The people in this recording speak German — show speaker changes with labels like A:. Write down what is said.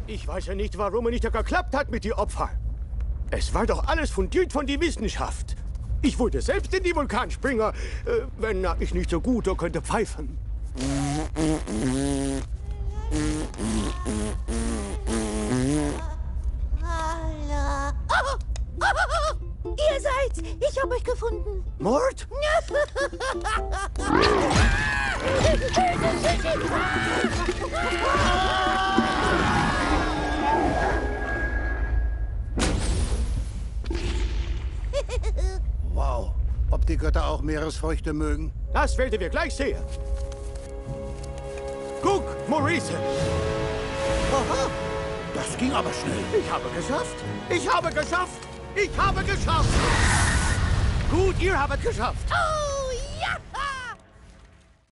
A: Ich weiß ja nicht, warum es nicht geklappt hat mit den Opfern. Es war doch alles fundiert von der Wissenschaft. Ich wollte selbst in die Vulkanspringer, wenn ich nicht so gut könnte pfeifen.
B: Ihr seid's! Ich hab euch gefunden!
A: Mord?
C: Wow. Ob die Götter auch Meeresfrüchte mögen?
A: Das werden wir gleich sehen. Guck, Maurice!
C: Aha. Das ging aber schnell.
A: Ich habe geschafft! Ich habe geschafft! Ich habe geschafft! Gut, ihr habt geschafft!
B: Oh!